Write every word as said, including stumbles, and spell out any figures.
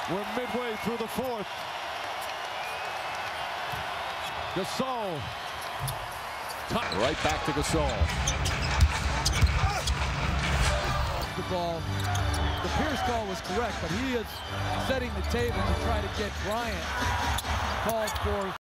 We're midway through the fourth. Gasol. Right back to Gasol. The ball. The Pierce call was correct, but he is setting the table to try to get Bryant called for